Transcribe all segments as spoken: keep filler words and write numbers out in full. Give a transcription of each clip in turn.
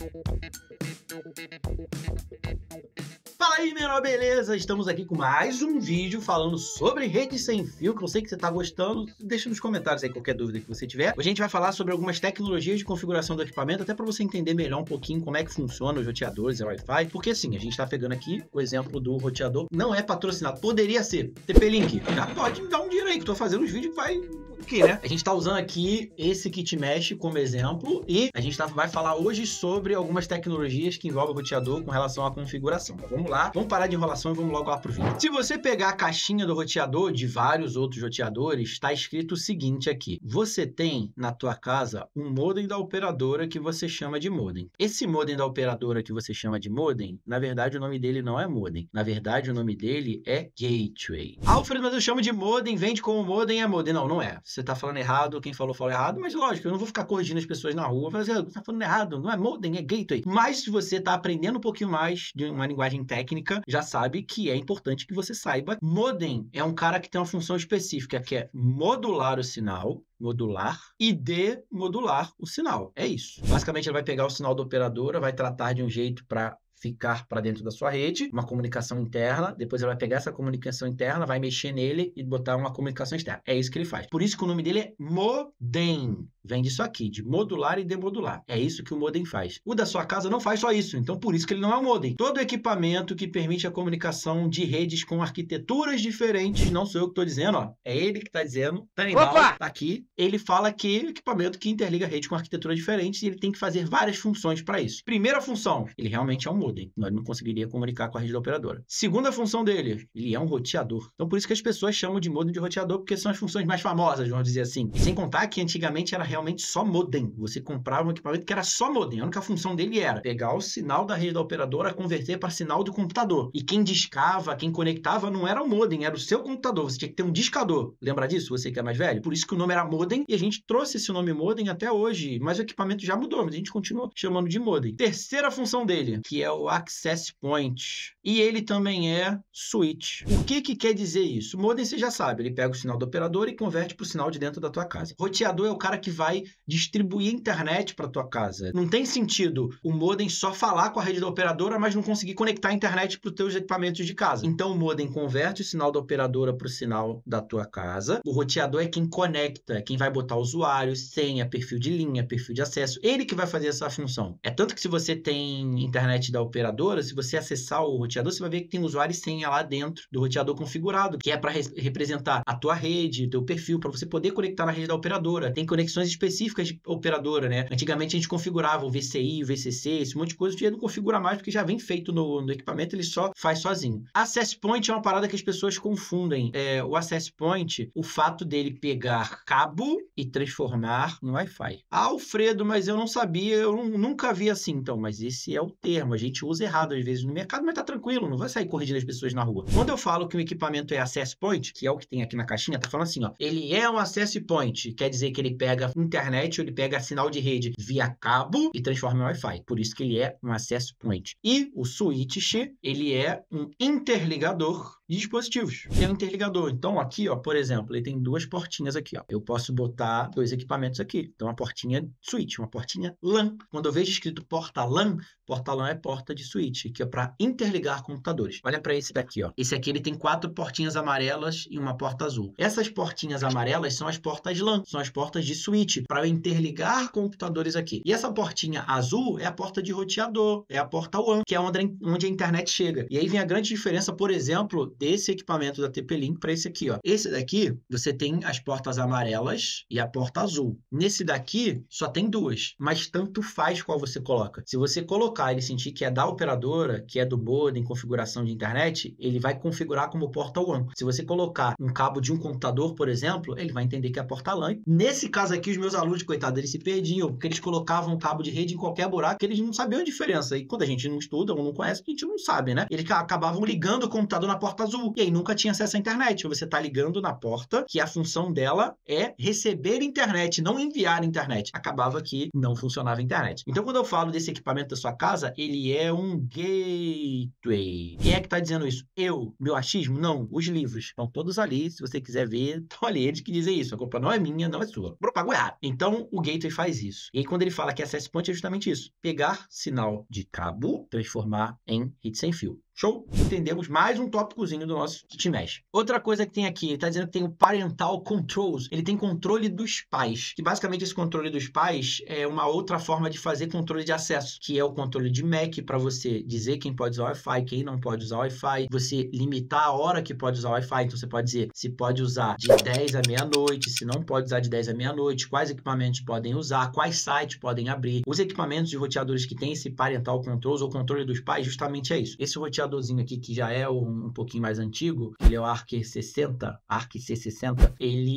Fala aí, menor, beleza? Estamos aqui com mais um vídeo falando sobre rede sem fio, que eu sei que você tá gostando. Deixa nos comentários aí qualquer dúvida que você tiver. Hoje a gente vai falar sobre algumas tecnologias de configuração do equipamento, até para você entender melhor um pouquinho como é que funciona os roteadores e Wi-Fi, porque assim, a gente tá pegando aqui o exemplo do roteador, não é patrocinado, poderia ser. T P-Link, já pode me dar um dinheiro aí, que tô fazendo uns vídeos que vai... Aqui, né? A gente tá usando aqui esse kit mesh como exemplo e a gente tá, vai falar hoje sobre algumas tecnologias que envolvem o roteador com relação à configuração. Então, vamos lá, vamos parar de enrolação e vamos logo lá pro vídeo. Se você pegar a caixinha do roteador de vários outros roteadores, tá escrito o seguinte aqui: você tem na tua casa um modem da operadora que você chama de modem. Esse modem da operadora que você chama de modem, na verdade o nome dele não é modem, na verdade o nome dele é gateway. Alfredo, mas eu chamo de modem, vende como modem, é modem. Não, não é. Você tá falando errado, quem falou, falou errado, mas lógico, eu não vou ficar corrigindo as pessoas na rua, fazer, você tá falando errado, não é modem, é gateway. Mas se você tá aprendendo um pouquinho mais de uma linguagem técnica, já sabe que é importante que você saiba. Modem é um cara que tem uma função específica, que é modular o sinal, modular, e demodular o sinal. É isso. Basicamente, ele vai pegar o sinal da operadora, vai tratar de um jeito para ficar para dentro da sua rede, uma comunicação interna, depois ele vai pegar essa comunicação interna, vai mexer nele e botar uma comunicação externa. É isso que ele faz. Por isso que o nome dele é modem. Vem disso aqui, de modular e demodular. É isso que o modem faz. O da sua casa não faz só isso, então por isso que ele não é um modem. Todo equipamento que permite a comunicação de redes com arquiteturas diferentes, não sou eu que estou dizendo, ó, é ele que está dizendo, tá aí, tá aqui, ele fala que é equipamento que interliga rede com arquiteturas diferentes e ele tem que fazer várias funções para isso. Primeira função, ele realmente é um modem. Nós não conseguiria comunicar com a rede da operadora. Segunda função dele, ele é um roteador. Então por isso que as pessoas chamam de modem de roteador, porque são as funções mais famosas, vamos dizer assim. E sem contar que antigamente era realmente só modem. Você comprava um equipamento que era só modem. A única função dele era pegar o sinal da rede da operadora, converter para sinal do computador. E quem discava, quem conectava não era o modem, era o seu computador. Você tinha que ter um discador. Lembra disso? Você que é mais velho? Por isso que o nome era modem e a gente trouxe esse nome modem até hoje. Mas o equipamento já mudou, mas a gente continua chamando de modem. Terceira função dele, que é o access point. E ele também é switch. O que que quer dizer isso? O modem você já sabe, ele pega o sinal da operadora e converte para o sinal de dentro da tua casa. Roteador é o cara que vai distribuir internet para tua casa. Não tem sentido o modem só falar com a rede da operadora, mas não conseguir conectar a internet para os teus equipamentos de casa. Então o modem converte o sinal da operadora para o sinal da tua casa. O roteador é quem conecta, é quem vai botar usuários, senha, perfil de linha, perfil de acesso. Ele que vai fazer essa função. É tanto que se você tem internet da operadora, se você acessar o roteador, você vai ver que tem usuário e senha lá dentro do roteador configurado, que é para re representar a tua rede, o teu perfil, para você poder conectar na rede da operadora. Tem conexões específicas de operadora, né? Antigamente a gente configurava o V C I, o V C C, esse monte de coisa, hoje não configura mais porque já vem feito no, no equipamento, ele só faz sozinho. Access Point é uma parada que as pessoas confundem. É, o Access Point, o fato dele pegar cabo e transformar no Wi-Fi. Ah, Alfredo, mas eu não sabia, eu nunca vi assim. Então, mas esse é o termo, a gente usa errado às vezes no mercado, mas tá tranquilo, não vai sair corrigindo as pessoas na rua. Quando eu falo que o equipamento é Access Point, que é o que tem aqui na caixinha, tá falando assim, ó, ele é um Access Point, quer dizer que ele pega internet, ou ele pega sinal de rede via cabo e transforma em Wi-Fi. Por isso que ele é um Access Point. E o switch, ele é um interligador de dispositivos. É um interligador. Então aqui, ó, por exemplo, ele tem duas portinhas aqui, ó. Eu posso botar dois equipamentos aqui. Então uma portinha switch, uma portinha LAN. Quando eu vejo escrito porta LAN, porta LAN é porta de switch, que é para interligar computadores. Olha para esse daqui, ó. Esse aqui ele tem quatro portinhas amarelas e uma porta azul. Essas portinhas amarelas são as portas LAN, são as portas de switch para eu interligar computadores aqui. E essa portinha azul é a porta de roteador, é a porta WAN, que é onde, onde a internet chega. E aí vem a grande diferença, por exemplo, desse equipamento da T P-Link para esse aqui, ó. Esse daqui, você tem as portas amarelas e a porta azul. Nesse daqui, só tem duas, mas tanto faz qual você coloca. Se você colocar ele sentir que é da operadora, que é do modem, configuração de internet, ele vai configurar como porta WAN. Se você colocar um cabo de um computador, por exemplo, ele vai entender que é a porta LAN. Nesse caso aqui, os meus alunos, coitados, eles se perdiam, porque eles colocavam um cabo de rede em qualquer buraco, que eles não sabiam a diferença. E quando a gente não estuda ou não conhece, a gente não sabe, né? Eles acabavam ligando o computador na porta azul, e aí nunca tinha acesso à internet. Você está ligando na porta, que a função dela é receber internet, não enviar internet. Acabava que não funcionava a internet. Então, quando eu falo desse equipamento da sua casa, ele é um gateway. Quem é que está dizendo isso? Eu? Meu achismo? Não. Os livros estão todos ali. Se você quiser ver, estão ali eles que dizem isso. A culpa não é minha, não é sua. Propago errado. Então, o gateway faz isso. E aí, quando ele fala que access point, é justamente isso. Pegar sinal de cabo, transformar em rede sem fio. Show? Entendemos mais um tópicozinho do nosso Kit Mesh. Outra coisa que tem aqui, ele está dizendo que tem o Parental Controls. Ele tem controle dos pais. Que basicamente esse controle dos pais é uma outra forma de fazer controle de acesso, que é o controle de M A C para você dizer quem pode usar o Wi-Fi, quem não pode usar o Wi-Fi, você limitar a hora que pode usar o Wi-Fi. Então você pode dizer se pode usar de dez à meia-noite, se não pode usar de dez à meia-noite, quais equipamentos podem usar, quais sites podem abrir. Os equipamentos de roteadores que tem esse Parental Controls ou controle dos pais, justamente é isso. Esse roteador aqui, que já é um, um pouquinho mais antigo, ele é o Arc sessenta, Arc C sessenta,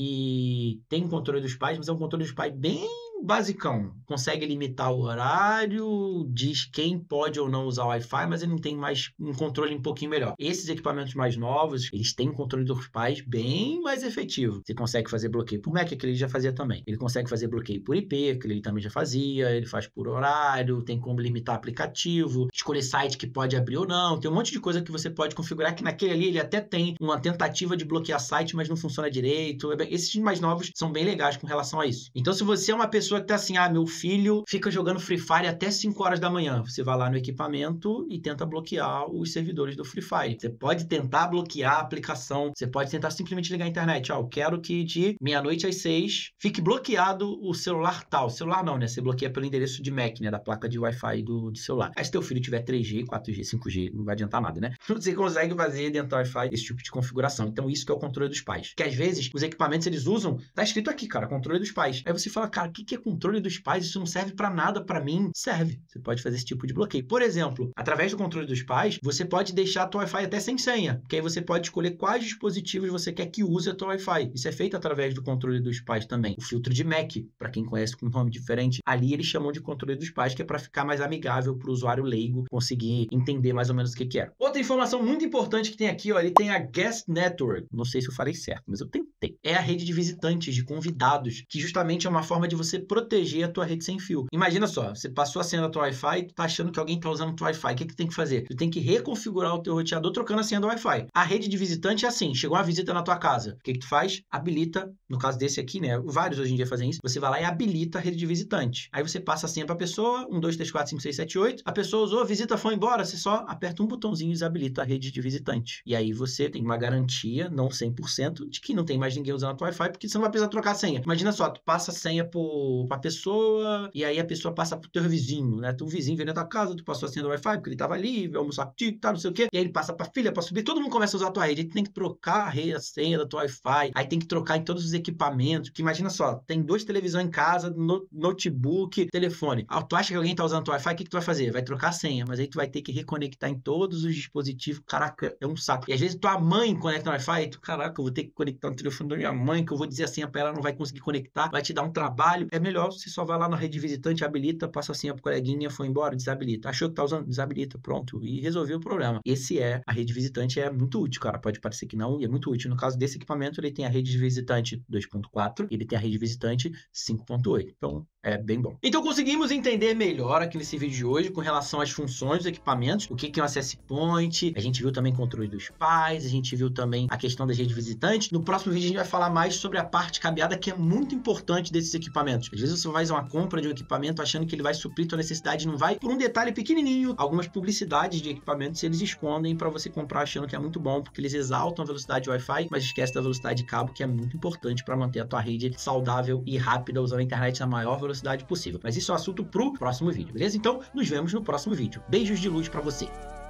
ele tem controle dos pais, mas é um controle dos pais bem basicão. Consegue limitar o horário, diz quem pode ou não usar o Wi-Fi, mas ele não tem mais um controle um pouquinho melhor. Esses equipamentos mais novos, eles têm um controle dos pais bem mais efetivo. Você consegue fazer bloqueio por M A C, que ele já fazia também. Ele consegue fazer bloqueio por I P, que ele também já fazia. Ele faz por horário, tem como limitar aplicativo, escolher site que pode abrir ou não. Tem um monte de coisa que você pode configurar, que naquele ali ele até tem uma tentativa de bloquear site, mas não funciona direito. Esses mais novos são bem legais com relação a isso. Então, se você é uma pessoa que tá assim, ah, meu filho fica jogando Free Fire até cinco horas da manhã, você vai lá no equipamento e tenta bloquear os servidores do Free Fire. Você pode tentar bloquear a aplicação, você pode tentar simplesmente ligar a internet. Ó, eu quero que de meia-noite às seis fique bloqueado o celular tal. Celular não, né? Você bloqueia pelo endereço de M A C, né? Da placa de Wi-Fi do, do celular. Aí se teu filho tiver três G, quatro G, cinco G, não vai adiantar nada, né? Você consegue fazer dentro do Wi-Fi esse tipo de configuração. Então, isso que é o controle dos pais. Que às vezes, os equipamentos eles usam, tá escrito aqui, cara, controle dos pais. Aí você fala, cara, o que, que é controle dos pais? Isso não serve pra nada pra mim. Serve. Você pode fazer esse tipo de bloqueio. Por exemplo, através do controle dos pais, você pode deixar a tua Wi-Fi até sem senha. Porque aí você pode escolher quais dispositivos você quer que use a tua Wi-Fi. Isso é feito através do controle dos pais também. O filtro de M A C, pra quem conhece com um nome diferente, ali eles chamam de controle dos pais, que é pra ficar mais amigável pro usuário leigo conseguir entender mais ou menos o que que é. Outra informação muito importante que tem aqui, ó, ele tem a Guest Network. Não sei se eu falei certo, mas eu tentei. É a rede de visitantes, de convidados, que justamente é uma forma de você proteger a tua rede sem fio. Imagina só, você passou a senha da tua Wi-Fi e tu tá achando que alguém tá usando o teu Wi-Fi. O que que tem que fazer? Tu tem que reconfigurar o teu roteador trocando a senha do Wi-Fi. A rede de visitante é assim, chegou uma visita na tua casa. O que que tu faz? Habilita, no caso desse aqui, né? Vários hoje em dia fazem isso. Você vai lá e habilita a rede de visitante. Aí você passa a senha pra pessoa, um, dois, três, quatro, cinco, seis, sete, oito. A pessoa usou, a visita foi embora, você só aperta um botãozinho e desabilita a rede de visitante. E aí você tem uma garantia, não cem por cento, de que não tem mais ninguém usando a tua Wi-Fi, porque você não vai precisar trocar a senha. Imagina só, tu passa a senha pro, pra pessoa, e aí a pessoa passa pro teu vizinho, né? Tu vizinho veio na tua casa, tu passou a senha do Wi-Fi, porque ele tava ali, veio almoçar contigo, tá, não sei o quê. E aí ele passa pra filha, pra subir, todo mundo começa a usar a tua rede. Aí tu tem que trocar a, rede, a senha da tua Wi-Fi, aí tem que trocar em todos os equipamentos, que imagina só, tem duas televisões em casa, no, notebook, telefone. Ah, tu acha que alguém tá usando a tua Wi-Fi, o que que tu vai fazer? Vai trocar a senha, mas aí tu vai ter que reconectar em todos os dispositivos. Caraca, é um saco. E às vezes tua mãe conecta no Wi-Fi, e tu, caraca, eu vou ter que conectar no telefone da minha mãe, que eu vou dizer a senha pra ela, não vai conseguir conectar, vai te dar um trabalho. É melhor você só vai lá na rede visitante, habilita, passa a senha pro coleguinha, foi embora, desabilita. Achou que tá usando? Desabilita, pronto. E resolveu o problema. Esse é, a rede visitante é muito útil, cara. Pode parecer que não, e é muito útil. No caso desse equipamento, ele tem a rede visitante dois ponto quatro, ele tem a rede visitante cinco ponto oito. Então, é bem bom. Então, conseguimos entender melhor aqui nesse vídeo de hoje com relação às funções dos equipamentos, o que que é um access point, a gente viu também o controle dos pais, a gente viu também a questão das redes visitantes. No próximo vídeo a gente vai falar mais sobre a parte cabeada, que é muito importante desses equipamentos. Às vezes você faz uma compra de um equipamento achando que ele vai suprir tua necessidade, não vai, por um detalhe pequenininho. Algumas publicidades de equipamentos eles escondem para você comprar achando que é muito bom, porque eles exaltam a velocidade Wi-Fi, mas esquece da velocidade de cabo, que é muito importante para manter a tua rede saudável e rápida, usando a internet na maior velocidade possível. Mas isso é um assunto pro próximo vídeo, beleza? Então, nos vemos no próximo vídeo. Beijos de luz para você!